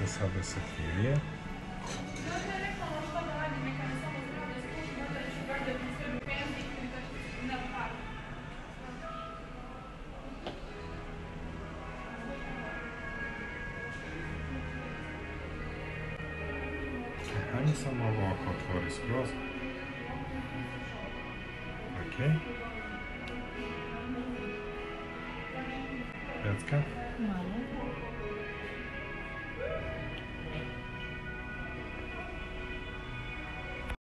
sada se krije. Ajme samo ovo oko otvori skroz. Ok. Pecka. Malo.